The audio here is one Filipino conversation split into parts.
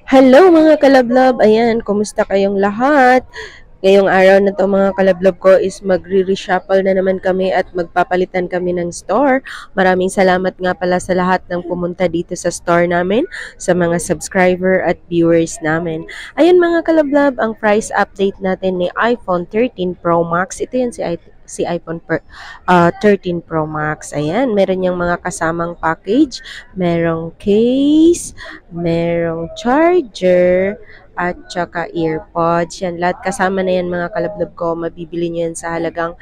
Hello mga kalablab! Ayan, kumusta kayong lahat? Ngayong araw na to mga kalablab ko is magre-reshuffle na naman kami at magpapalitan kami ng store. Maraming salamat nga pala sa lahat ng pumunta dito sa store namin, sa mga subscriber at viewers namin. Ayan mga kalablab, ang price update natin ni iPhone 13 Pro Max. Ito yan si iPhone 13 Pro Max. Ayan, meron yung mga kasamang package, merong case, merong charger, at saka earpods. Yan, lahat kasama na yan mga kalablab ko. Mabibili nyo yan sa halagang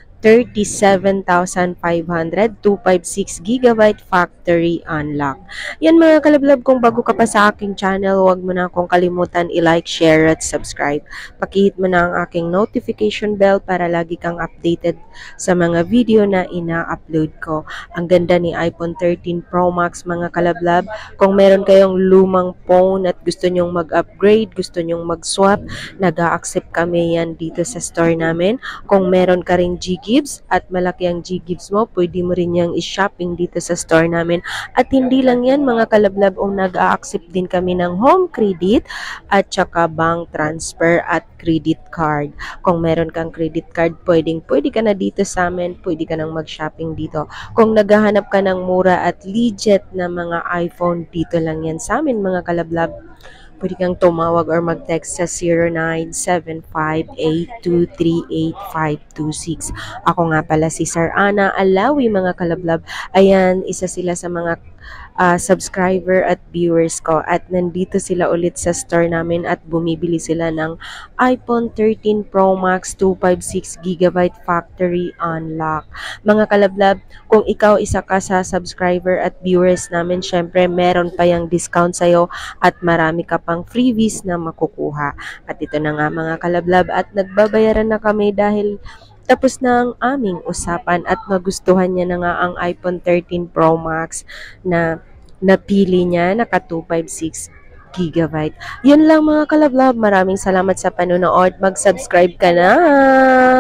37,500, 256 gigabyte factory unlock. Yan mga kalablab, kung bago ka pa sa aking channel, huwag mo na akong kalimutan i-like, share at subscribe. Pakihit mo na ang aking notification bell para lagi kang updated sa mga video na ina-upload ko. Ang ganda ni iPhone 13 Pro Max mga kalablab. Kung meron kayong lumang phone at gusto nyong mag-upgrade, gusto nyong mag-swap, nag-a-accept kami yan dito sa store namin. Kung meron ka ring G-Gibbs at malaki ang G-Gibbs mo, pwede mo rin yung i-shopping dito sa store namin. At hindi lang yan mga kalablab, nag-a-accept din kami ng home credit at saka bank transfer at credit card. Kung meron kang credit card, pwede ka na dito sa amin, pwede ka nang mag-shopping dito. Kung naghahanap ka ng mura at legit na mga iPhone, dito lang yan sa amin mga kalablab. Pwede kang tumawag or mag-text sa 0975-823-8526. Ako nga pala si Sir Ana Alawi mga kalablab. Ayan, isa sila sa mga subscriber at viewers ko. At nandito sila ulit sa store namin at bumibili sila ng iPhone 13 Pro Max 256GB factory unlock. Mga kalablab, kung ikaw isa ka sa subscriber at viewers namin, syempre meron pa yung discount sa'yo at marami ka pang freebies na makukuha. At ito na nga mga kalablab, at nagbabayaran na kami dahil tapos na ang aming usapan at nagustuhan niya na nga ang iPhone 13 Pro Max na napili niya, naka 256 gigabyte. Yun lang mga kalablab. Maraming salamat sa panonood. Mag-subscribe ka na!